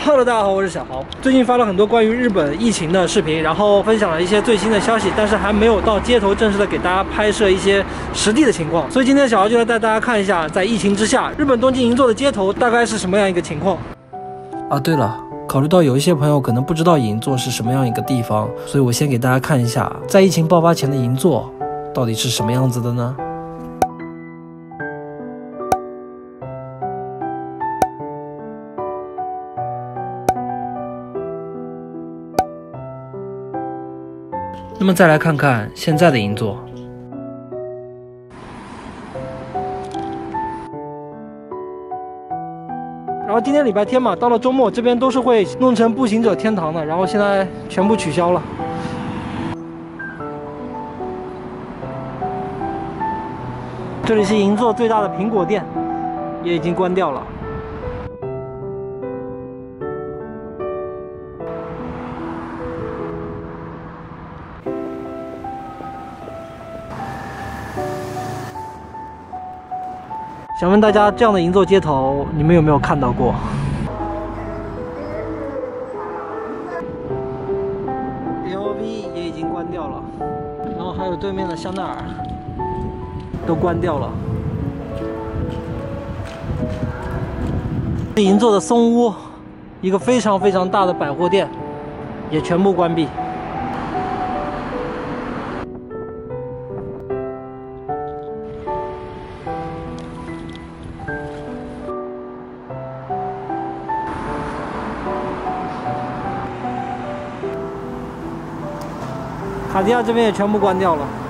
Hello， 大家好，我是小豪。最近发了很多关于日本疫情的视频，然后分享了一些最新的消息，但是还没有到街头正式的给大家拍摄一些实地的情况。所以今天小豪就来带大家看一下，在疫情之下，日本东京银座的街头大概是什么样一个情况。啊，对了。 考虑到有一些朋友可能不知道银座是什么样一个地方，所以我先给大家看一下，在疫情爆发前的银座到底是什么样子的呢？那么再来看看现在的银座。 然后今天礼拜天嘛，到了周末，这边都是会弄成步行者天堂的，然后现在全部取消了。这里是银座最大的苹果店，也已经关掉了。想问大家，这样的银座街头，你们有没有看到过？LV 也已经关掉了，然后还有对面的香奈儿都关掉了。银座的松屋，一个非常非常大的百货店，也全部关闭。 卡地亚这边也全部关掉了。